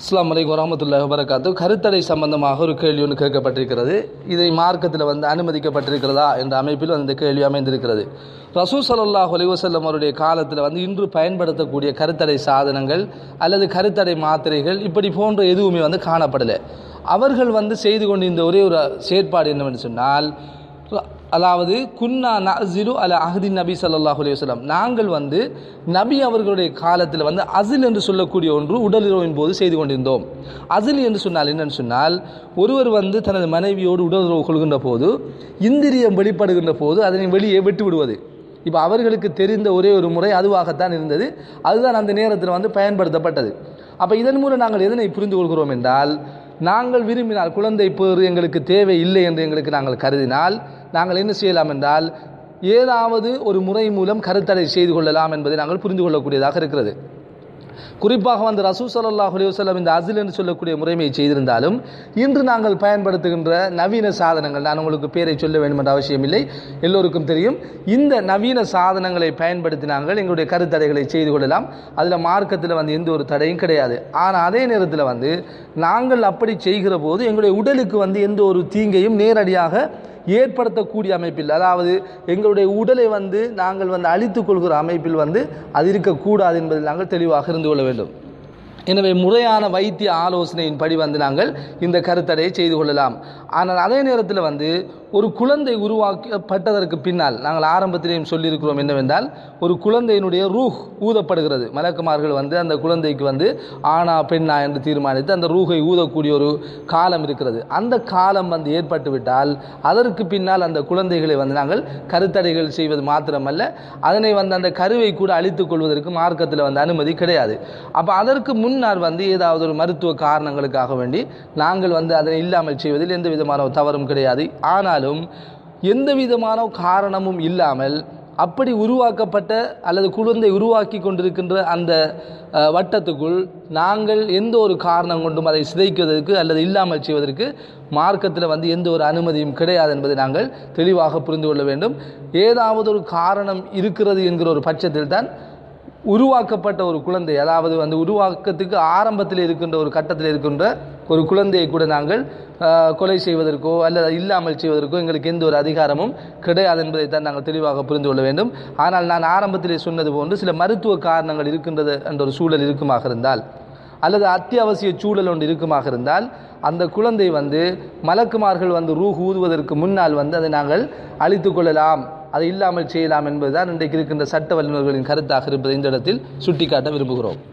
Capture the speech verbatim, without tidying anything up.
அஸ்ஸலாமு அலைக்கும் வரஹ்மத்துல்லாஹி வபரகாத்துஹு. கருத்தடை சம்பந்தமாக ஒரு கேள்வி ஒன்று கேட்கப்பட்டிருக்கிறது. இதை மார்க்கத்தில் வந்து அனுமதிக்கப்பட்டிருக்கிறதா என்ற அமைப்பில் அந்த கேள்வி அமைந்திருக்கிறது. ரசூல் ஸல்லல்லாஹு அலைஹி வஸல்லம் அவருடைய காலத்தில் வந்து இன்று பயன்படுத்தக்கூடிய கருத்தடை சாதனங்கள் அல்லது கருத்தடை மாத்திரைகள் இப்படி போன்ற எதுவுமே வந்து காணப்படலை. அவர்கள் வந்து செய்து கொண்டிருந்த ஒரே ஒரு செயற்பாடு என்னவென்று சொன்னால், அதாவது குன்னா நஅஸிலு அலா அஹ்தி நபி ஸல்லல்லாஹு அலைஹி வஸல்லம், நாங்கள் வந்து நபி அவர்களுடைய காலத்தில் வந்து அஸில் என்று சொல்லக்கூடிய ஒன்று உடலுறவின் போது செய்து கொண்டிருந்தோம். அஸில் என்று சொன்னால் என்னென்னு சொன்னால், ஒருவர் வந்து தனது மனைவியோடு உடலுறவு கொள்கின்ற போது இந்திரியம் வெளிப்படுகின்ற போது அதனை வெளியே விட்டு விடுவது. இப்போ அவர்களுக்கு தெரிந்த ஒரே ஒரு முறை அதுவாகத்தான் இருந்தது. அதுதான் அந்த நேரத்தில் வந்து பயன்படுத்தப்பட்டது. அப்போ இதன் மூலம் நாங்கள் எதனை புரிந்து கொள்கிறோம் என்றால், நாங்கள் விரும்பினால் குழந்தை பேறு எங்களுக்கு தேவை இல்லை என்று எங்களுக்கு நாங்கள் கருதினால் நாங்கள் என்ன செய்யலாம் என்றால், ஏதாவது ஒரு முறை மூலம் கருத்தடை செய்து கொள்ளலாம் என்பதை நாங்கள் புரிந்து கொள்ளக்கூடியதாக இருக்கிறது. குறிப்பாக வந்து ரசூல் ஸல்லல்லாஹு அலைஹி வஸல்லம் இந்த அஸில் என்று சொல்லக்கூடிய முறைமையை செய்திருந்தாலும், இன்று நாங்கள் பயன்படுத்துகின்ற நவீன சாதனங்கள், நான் உங்களுக்கு பேரை சொல்ல வேண்டும் என்ற அவசியம் இல்லை, எல்லோருக்கும் தெரியும். இந்த நவீன சாதனங்களை பயன்படுத்தி நாங்கள் எங்களுடைய கருத்தடைகளை செய்து கொள்ளலாம். அதில் மார்க்கத்தில் வந்து எந்த ஒரு தடையும் கிடையாது. ஆனால் அதே நேரத்தில் வந்து நாங்கள் அப்படி செய்கிற போது எங்களுடைய உடலுக்கு வந்து எந்த ஒரு தீங்கையும் நேரடியாக ஏற்படுத்தக்கூடிய அமைப்பில், அதாவது எங்களுடைய உடலை வந்து நாங்கள் வந்து அழித்துக் கொள்கிற அமைப்பில் வந்து அது இருக்கக்கூடாது என்பதில் நாங்கள் தெளிவாக இருந்து கொள்ள வேண்டும். எனவே முறையான வைத்திய ஆலோசனையின் படி வந்து நாங்கள் இந்த கருத்தடையை செய்து கொள்ளலாம். ஆனால் அதே நேரத்தில் வந்து ஒரு குழந்தை உருவாக்கப்பட்டதற்கு பின்னால் நாங்கள் ஆரம்பத்திலேயும் சொல்லியிருக்கிறோம் என்னவென்றால், ஒரு குழந்தையினுடைய ரூஹ் ஊதப்படுகிறது. மலக்குமார்கள் வந்து அந்த குழந்தைக்கு வந்து ஆணா பெண்ணா என்று தீர்மானித்து அந்த ரூஹை ஊதக்கூடிய ஒரு காலம் இருக்கிறது. அந்த காலம் வந்து ஏற்பட்டு விட்டால் அதற்கு பின்னால் அந்த குழந்தைகளை வந்து நாங்கள் கருத்தடைகள் செய்வது மாத்திரமல்ல, அதனை வந்து அந்த கருவை கூட அழித்துக் கொள்வதற்கு மார்க்கத்தில் வந்து அனுமதி கிடையாது. அப்போ அதற்கு முன்னால் வந்து ஏதாவது ஒரு மருத்துவ காரணங்களுக்காக வேண்டி நாங்கள் வந்து அதனை இல்லாமல் செய்வதில் எந்த விதமான தவறும் கிடையாது. ஆனாலும் எந்த விதமான காரணமும் இல்லாமல் அப்படி உருவாக்கப்பட்ட அல்லது குழந்தை உருவாக்கி கொண்டிருக்கின்ற அந்த வட்டத்துக்குள் நாங்கள் எந்த ஒரு காரணம் கொண்டும் அதை சிதைக்குவதற்கு அல்லது இல்லாமல் செய்வதற்கு மார்க்கத்தில் வந்து எந்த ஒரு அனுமதியும் கிடையாது என்பதை நாங்கள் தெளிவாக புரிந்து கொள்ள வேண்டும். ஏதாவது ஒரு காரணம் இருக்கிறது என்கிற ஒரு பட்சத்தில் தான் உருவாக்கப்பட்ட ஒரு குழந்தை, அதாவது வந்து உருவாக்கத்துக்கு ஆரம்பத்தில் இருக்கின்ற ஒரு கட்டத்தில் இருக்கின்ற ஒரு குழந்தையை கூட நாங்கள் கொலை செய்வதற்கோ அல்லது இல்லாமல் செய்வதற்கோ எங்களுக்கு எந்த ஒரு அதிகாரமும் கிடையாது என்பதை தான் நாங்கள் தெளிவாக புரிந்து கொள்ள வேண்டும். ஆனால் நான் ஆரம்பத்திலே சொன்னது போன்று சில மருத்துவ காரணங்கள் இருக்கின்றது என்ற ஒரு சூழல் இருக்குமாக இருந்தால், அல்லது அத்தியாவசிய சூழல் ஒன்று இருக்குமாக இருந்தால், அந்த குழந்தை வந்து மலக்குமார்கள் வந்து ரூஹ் ஊதுவதற்கு முன்னால் வந்து அதை நாங்கள் அழித்து கொள்ளலாம், அதை இல்லாமல் செய்யலாம் என்பதுதான் இன்றைக்கு இருக்கின்ற சட்ட வல்லுநர்களின் கருத்தாக இருப்பதை இந்த இடத்தில் சுட்டிக்காட்ட விரும்புகிறோம்.